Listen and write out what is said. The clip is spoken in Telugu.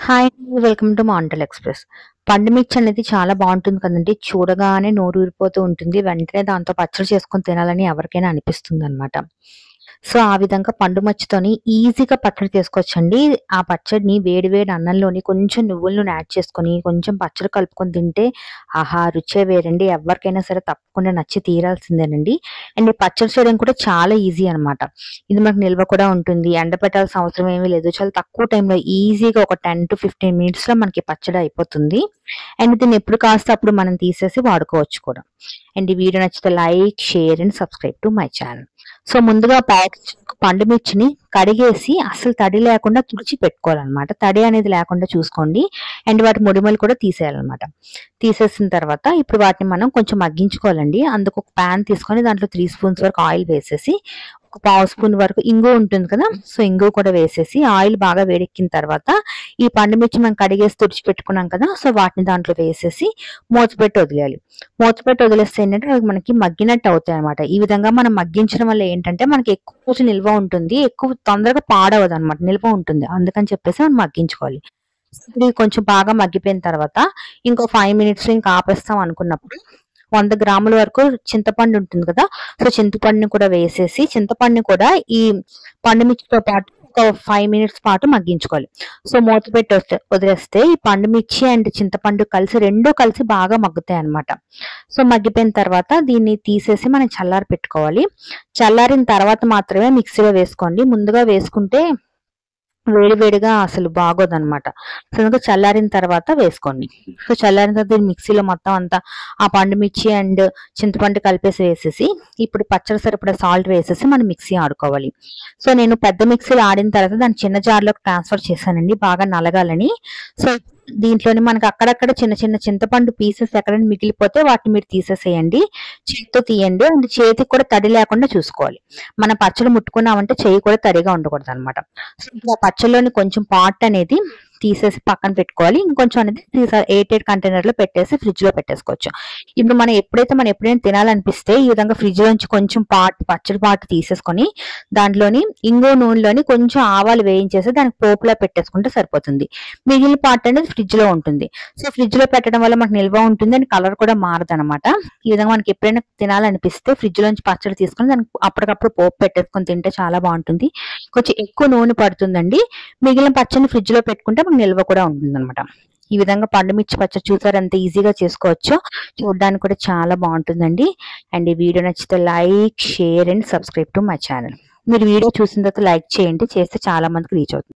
హాయ్ అండి. వెల్కమ్ టు మాంటల్ ఎక్స్‌ప్రెస్. పండు మిర్చి అనేది చాలా బావుంటుంది కదండీ! చూడగానే నోరూరిపోతూ ఉంటుంది. వెంటనే దాంతో పచ్చడి చేసుకొని తినాలని ఎవరికైనా అనిపిస్తుందనమాట. సో, ఆ విధంగా పండు మిర్చితోని ఈజీగా పచ్చడి చేసుకోవచ్చండి. ఆ పచ్చడిని వేడి వేడి అన్నంలోని కొంచెం నువ్వుల నూనె యాడ్ చేసుకొని, కొంచెం పచ్చడి కలుపుకొని తింటే ఆహా! రుచే వేరండి. ఎవరికైనా సరే తప్పకుండా నచ్చి తీరాల్సిందేనండి. అండ్ ఈ పచ్చడి చేయడం కూడా చాలా ఈజీ అనమాట. ఇది మనకు నిల్వ కూడా ఉంటుంది. ఎండబెట్టాల్సిన అవసరం ఏమీ లేదు. చాలా తక్కువ టైంలో ఈజీగా ఒక 10-15 మినిట్స్‌లో మనకి పచ్చడి అయిపోతుంది. అండ్ దీన్ని ఎప్పుడు కాస్తే అప్పుడు మనం తీసేసి వాడుకోవచ్చు కూడా. అండ్ ఈ వీడియో నచ్చితే like, share and subscribe to my channel. So, ముందుగా పండు మిర్చిని కడిగేసి అస్సలు తడి లేకుండా తుడిచి పెట్టుకోవాలనమాట. తడి అనేది లేకుండా చూసుకోండి. అండ్ వాటి మొడిమలు కూడా తీసేయాలనమాట. తీసేసిన తర్వాత ఇప్పుడు వాటిని మనం కొంచెం మగ్గించుకోవాలండి. అందుకు ఒక పాన్ తీసుకొని దాంట్లో 3 స్పూన్స్ వరకు ఆయిల్ వేసేసి, ఒక పావు స్పూన్ వరకు ఇంగువ ఉంటుంది కదా! సో, ఇంగువ కూడా వేసేసి ఆయిల్ బాగా వేడెక్కిన తర్వాత ఈ పండు మిర్చి మనం కడిగేసి తుడిచిపెట్టుకున్నాం కదా! సో, వాటిని దాంట్లో వేసేసి మూత పెట్టి వదిలేయాలి. మూత పెట్టి వదిలేస్తే ఏంటంటే అవి మనకి మగ్గినట్టు అవుతాయన్నమాట. ఈ విధంగా మనం మగ్గించడం వల్ల ఏంటంటే మనకి ఎక్కువ రోజు నిల్వ ఉంటుంది. ఎక్కువ తొందరగా పాడవదనమాట. నిల్వ ఉంటుంది. అందుకని చెప్పేసి మనం మగ్గించుకోవాలి. ఇది కొంచెం బాగా మగ్గిపోయిన తర్వాత ఇంకో 5 మినిట్స్‌లో ఇంక ఆపేస్తాం అనుకున్నప్పుడు 100 గ్రాముల వరకు చింతపండు ఉంటుంది కదా! సో, చింతపండుని కూడా వేసేసి చింతపండుని కూడా ఈ పండు మిర్చితో పాటు ఒక 5 మినిట్స్ పాటు మగ్గించుకోవాలి. సో, మూత పెట్టి వదిలేస్తే ఈ పండు మిర్చి అండ్ చింతపండు కలిసి 2 కలిసి బాగా మగ్గుతాయన్నమాట. సో, మగ్గిపోయిన తర్వాత దీన్ని తీసేసి మనం చల్లారి పెట్టుకోవాలి. చల్లారిన తర్వాత మాత్రమే మిక్సీలో వేసుకోండి. ముందుగా వేసుకుంటే వేడి వేడిగా అసలు బాగోదనమాట. సో, అందుకు చల్లారిన తర్వాత వేసుకోండి. సో, చల్లారిన తర్వాత దీన్ని మిక్సీలో మొత్తం అంతా ఆ పండు మిర్చి అండ్ చింతపండు కలిపేసి వేసేసి, ఇప్పుడు పచ్చడి సరిపడా సాల్ట్ వేసేసి మనం మిక్సీ ఆడుకోవాలి. సో, నేను పెద్ద మిక్సీలో ఆడిన తర్వాత దాన్ని చిన్న జార్‌లోకి ట్రాన్స్‌ఫర్ చేశానండి బాగా నలగాలని. సో, దీంట్లోని మనకు అక్కడక్కడ చిన్న చిన్న చింతపండు పీసెస్ ఎక్కడైనా మిగిలిపోతే వాటిని మీరు తీసేసేయండి. చేత్తో తీయండి. అండ్ చేతికి కూడా తడి లేకుండా చూసుకోవాలి. మనం పచ్చడి ముట్టుకున్నామంటే చెయ్యి కూడా తడిగా ఉండకూడదనమాట. సో, ఇప్పుడు ఆ పచ్చడిలోని కొంచెం పార్ట్ అనేది తీసేసి పక్కన పెట్టుకోవాలి. ఇంకొంచెం అనేది ఎయిర్‌టైట్ కంటైనర్‌లో పెట్టేసి ఫ్రిడ్జ్‌లో పెట్టేసుకోవచ్చు. ఇప్పుడు మనం ఎప్పుడైనా తినాలనిపిస్తే ఈ విధంగా ఫ్రిడ్జ్‌లోంచి కొంచెం పచ్చడి పార్ట్ తీసేసుకొని దాంట్లోని ఇంగువ నూనెలోని కొంచెం ఆవాలు వేయించేసి దానికి పోపులా పెట్టేసుకుంటే సరిపోతుంది. మిగిలిన పార్ట్ అనేది ఫ్రిడ్జ్‌లో ఉంటుంది. సో, ఫ్రిడ్జ్‌లో పెట్టడం వల్ల మనకు నిల్వ ఉంటుంది అండ్ కలర్ కూడా మారదనమాట. ఈ విధంగా మనకి ఎప్పుడైనా తినాలనిపిస్తే ఫ్రిడ్జ్‌లోంచి పచ్చడి తీసుకొని దానికి అప్పటికప్పుడు పోపు పెట్టేసుకొని తింటే చాలా బావుంటుంది. కొంచెం ఎక్కువ నూనె పడుతుందండి. మిగిలిన పచ్చడిని ఫ్రిడ్జ్‌లో పెట్టుకుంటే మనకు నిల్వ కూడా ఉంటుందనమాట. ఈ విధంగా పండు మిర్చి పచ్చడి చూసారా ఎంత ఈజీగా చేసుకోవచ్చో. చూడడానికి కూడా చాలా బావుంటుందండి. అండ్ ఈ వీడియో నచ్చితే like, share and subscribe to my channel. మీరు వీడియో చూసిన తర్వాత లైక్ చేయండి. చేస్తే చాలా మందికి రీచ్ అవుతుంది.